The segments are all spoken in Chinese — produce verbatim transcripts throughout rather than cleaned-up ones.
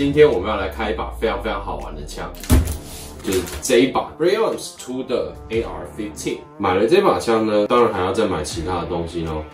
今天我们要来开一把非常非常好玩的枪，就是这一把 Rayons 出的 A R 十五。买了这把枪呢，当然还要再买其他的东西咯。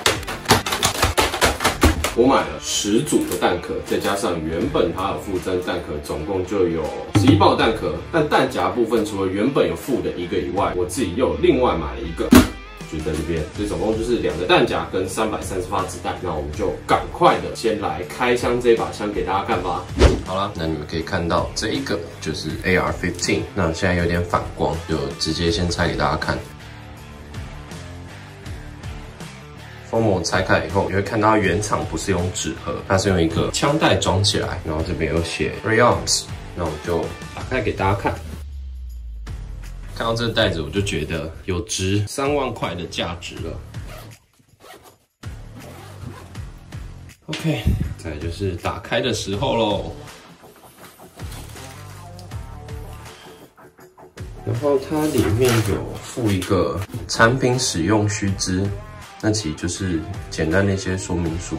我买了十组的弹壳，再加上原本它有附赠弹壳，总共就有十一包弹壳。但弹夹部分除了原本有附的一个以外，我自己又另外买了一个。 就在这边，所以总共就是两个弹夹跟三百三十发子弹。那我们就赶快的先来开箱这把枪给大家看吧。好了，那你们可以看到这一个就是 A R 十五。那现在有点反光，就直接先拆给大家看。封膜拆开以后，你会看到原厂不是用纸盒，它是用一个枪带装起来，然后这边有写 Rayons。那我就打开给大家看。 看到这个袋子，我就觉得有值三万块的价值了。OK， 再来就是打开的时候喽。然后它里面有附一个产品使用须知，那其实就是简单的一些说明书。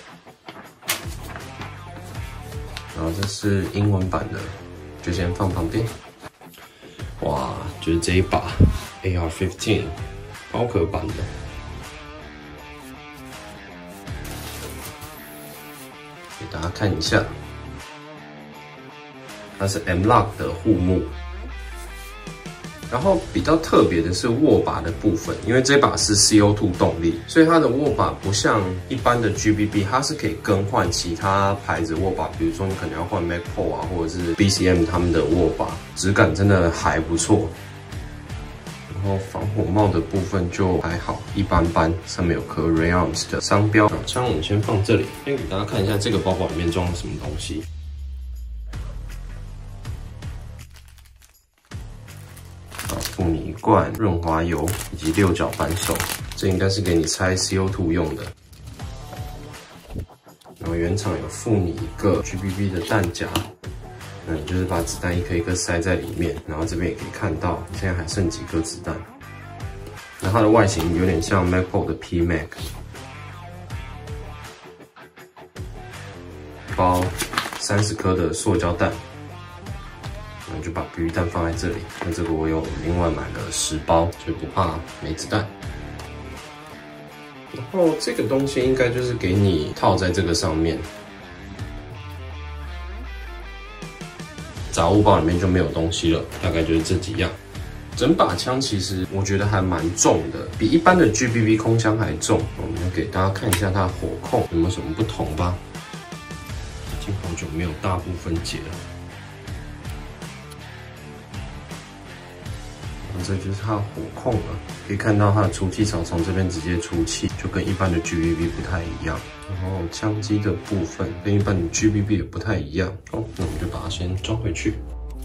然后这是英文版的，就先放旁边。 哇，就是这一把 A R 十五包壳版的，给大家看一下，它是 M-LOK 的护木。然后比较特别的是握把的部分，因为这把是 C O 二 动力，所以它的握把不像一般的 G B B， 它是可以更换其他牌子握把，比如说你可能要换 Magpul 啊，或者是 B C M 他们的握把，质感真的还不错。然后防火帽的部分就还好，一般般，上面有颗 Rayons 的商标。枪我们先放这里，先给大家看一下这个包包里面装了什么东西。 附你一罐润滑油以及六角扳手，这应该是给你拆 C O 二 用的。然后原厂有附你一个 G B B 的弹夹，那你就是把子弹一颗一颗塞在里面。然后这边也可以看到，现在还剩几颗子弹。然后它的外形有点像 Magpul 的 P Mag， 包三十颗的塑胶弹。 然后就把避孕弹放在这里。那这个我有另外买了十包，所以不怕没子弹。然后这个东西应该就是给你套在这个上面。杂物包里面就没有东西了，大概就是这几样。整把枪其实我觉得还蛮重的，比一般的 G B B 空枪还重。我们就给大家看一下它的火控有没有什么不同吧。已经好久没有大部分解了。 这就是它的火控了，可以看到它的出气槽从这边直接出气，就跟一般的 G B B 不太一样。然后枪机的部分跟一般的 G B B 也不太一样。好，那我们就把它先装回去。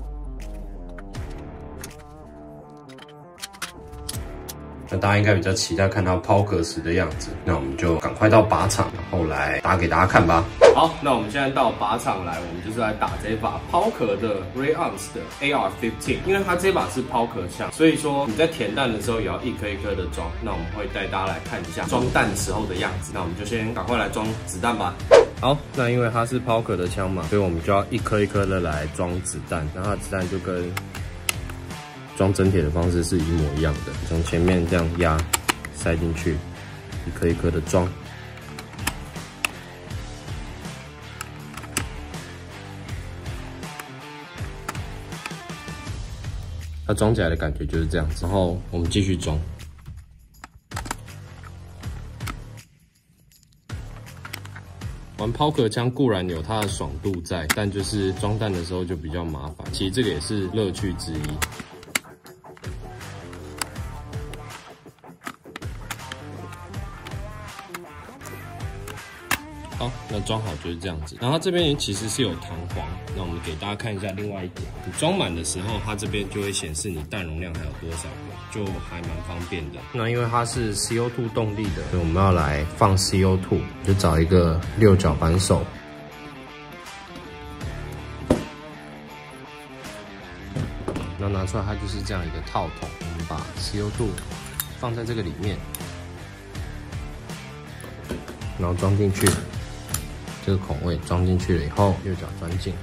那大家应该比较期待看到抛壳时的样子，那我们就赶快到靶场，然后来打给大家看吧。好，那我们现在到靶场来，我们就是来打这把抛壳的 Rayons 的 A R 十五，因为它这把是抛壳枪，所以说你在填弹的时候也要一颗一颗的装。那我们会带大家来看一下装弹时候的样子。那我们就先赶快来装子弹吧。好，那因为它是抛壳的枪嘛，所以我们就要一颗一颗的来装子弹，然后它的子弹就跟 装真铁的方式是一模一样的，从前面这样压，塞进去，一颗一颗的装。它装起来的感觉就是这样子，然后我们继续装。玩抛壳枪固然有它的爽度在，但就是装弹的时候就比较麻烦。其实这个也是乐趣之一。 好，那装好就是这样子。然后它这边其实是有弹簧，那我们给大家看一下另外一点。你装满的时候，它这边就会显示你弹容量还有多少个，就还蛮方便的。那因为它是 C O 二 动力的，所以我们要来放 C O 二，就找一个六角扳手。那拿出来，它就是这样一个套筒，我们把 C O 二放在这个里面，然后装进去。 这个孔位装进去了以后，右脚钻进。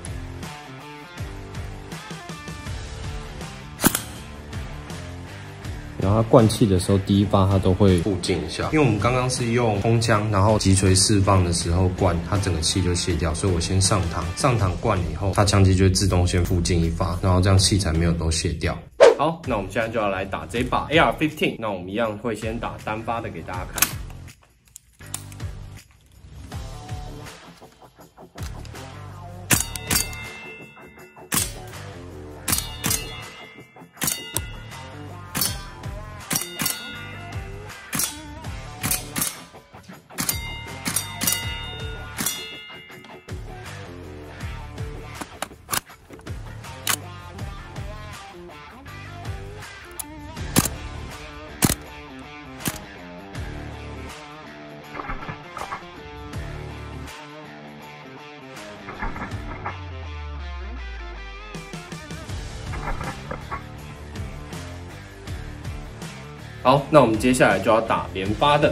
然后它灌气的时候，第一发它都会附近一下，因为我们刚刚是用空腔，然后击锤释放的时候灌，它整个气就泄掉，所以我先上膛，上膛灌了以后，它枪机就会自动先附近一发，然后这样气才没有都泄掉。好，那我们现在就要来打这把 A R 十五，那我们一样会先打单发的给大家看。 好，那我们接下来就要打连发的。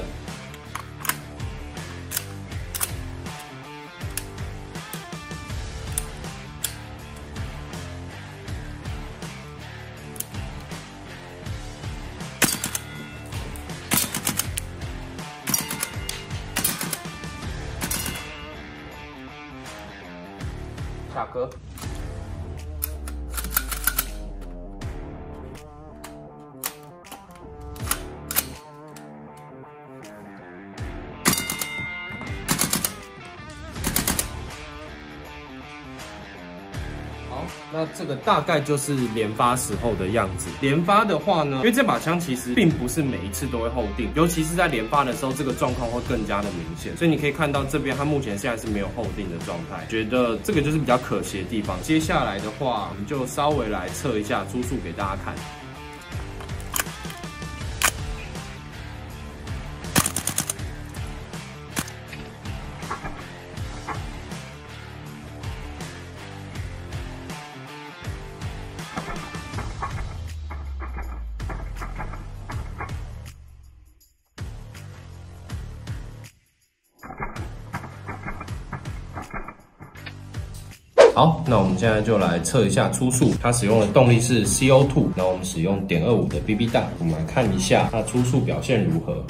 下歌。 那这个大概就是连发时候的样子。连发的话呢，因为这把枪其实并不是每一次都会后定，尤其是在连发的时候，这个状况会更加的明显。所以你可以看到这边它目前现在是没有后定的状态，觉得这个就是比较可惜的地方。接下来的话，我们就稍微来测一下初速给大家看。 好，那我们现在就来测一下初速。它使用的动力是 C O 二， 那我们使用点二五的 B B 弹，我们来看一下它初速表现如何。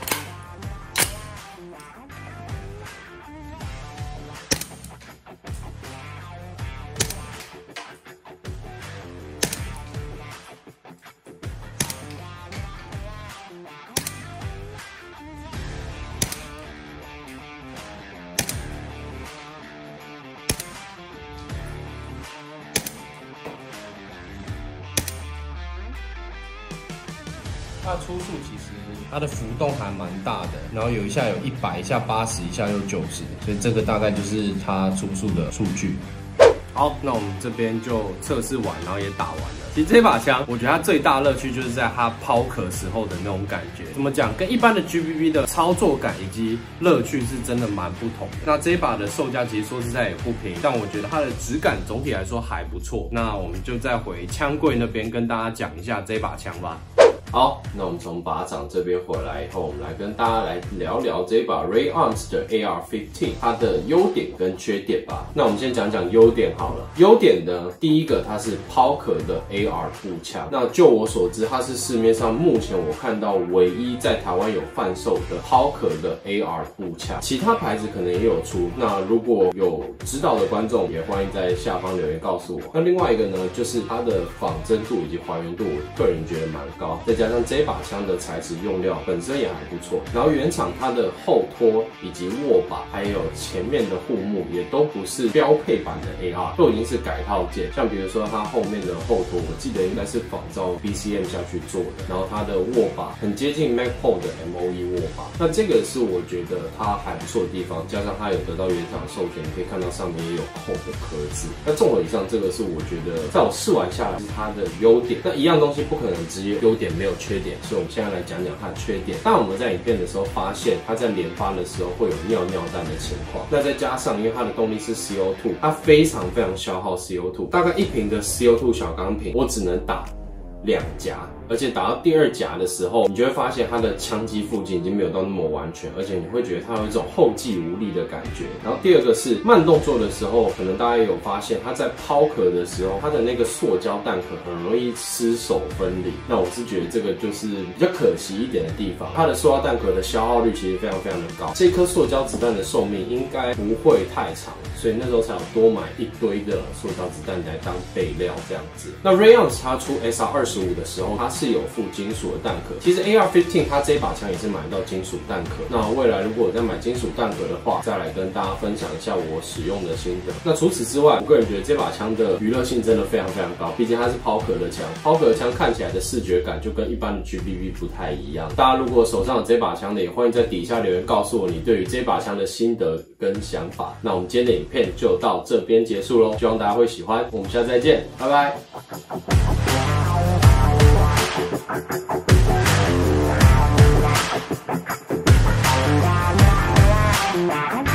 它的初速其实它的浮动还蛮大的，然后有一下有一百，一下八十，一下又九十，所以这个大概就是它初速的数据。好，那我们这边就测试完，然后也打完了。其实这把枪，我觉得它最大乐趣就是在它抛壳时候的那种感觉。怎么讲？跟一般的 G B B 的操作感以及乐趣是真的蛮不同的。那这一把的售价其实说实在也不便宜，但我觉得它的质感总体来说还不错。那我们就再回枪柜那边跟大家讲一下这把枪吧。 好，那我们从靶场这边回来以后，我们来跟大家来聊聊这把 Rayarms 的 A R 十五 它的优点跟缺点吧。那我们先讲讲优点好了。优点呢，第一个它是抛壳的 A R 步枪。那就我所知，它是市面上目前我看到唯一在台湾有贩售的抛壳的 A R 步枪。其他牌子可能也有出。那如果有知道的观众，也欢迎在下方留言告诉我。那另外一个呢，就是它的仿真度以及还原度，我个人觉得蛮高。再加上这把枪的材质用料本身也还不错，然后原厂它的后托以及握把，还有前面的护木也都不是标配版的 A R， 都已经是改套件。像比如说它后面的后托，我记得应该是仿照 B C M 下去做的，然后它的握把很接近 Magpul 的 M O E 握把，那这个是我觉得它还不错的地方。加上它有得到原厂授权，你可以看到上面也有扣的壳子。那综合以上，这个是我觉得在我试完下来是它的优点。那一样东西不可能只有优点没有缺点，所以我们现在来讲讲它的缺点。当然我们在影片的时候发现，它在连发的时候会有尿尿弹的情况。那再加上因为它的动力是 C O 二， 它非常非常消耗 C O 二， 大概一瓶的 C O 二 小钢瓶，我只能打两夹。 而且打到第二夹的时候，你就会发现它的枪机附近已经没有到那么完全，而且你会觉得它有一种后继无力的感觉。然后第二个是慢动作的时候，可能大家也有发现，它在抛壳的时候，它的那个塑胶弹壳很容易失手分离。那我是觉得这个就是比较可惜一点的地方，它的塑胶弹壳的消耗率其实非常非常的高，这颗塑胶子弹的寿命应该不会太长，所以那时候才有多买一堆的塑胶子弹来当备料这样子。那 Rayons 它出 S R 二十五的时候，它是有附金属的弹壳。其实 A R 十五 它这把枪也是买到金属弹壳。那未来如果我再买金属弹壳的话，再来跟大家分享一下我使用的心得。那除此之外，我个人觉得这把枪的娱乐性真的非常非常高，毕竟它是抛壳的枪，抛壳的枪看起来的视觉感就跟一般的 G B B 不太一样。大家如果手上有这把枪的，也欢迎在底下留言告诉我你对于这把枪的心得跟想法。那我们今天的影片就到这边结束咯，希望大家会喜欢，我们下次再见，拜拜。